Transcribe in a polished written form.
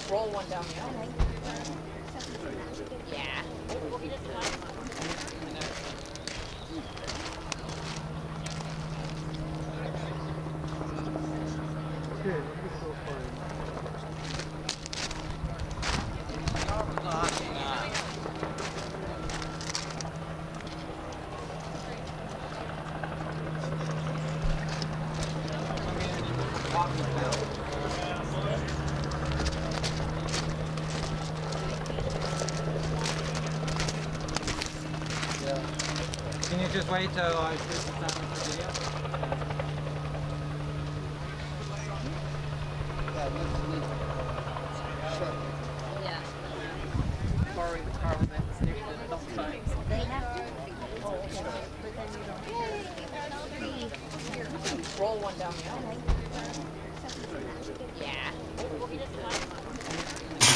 roll one down the aisle. Yeah. Okay, let me go find. Can you just wait till I shoot the stuff in the video? Yeah. Borrowing the car when that's near the dump times. They have to. Oh, okay. But then you don't. Roll one down the aisle. Yeah.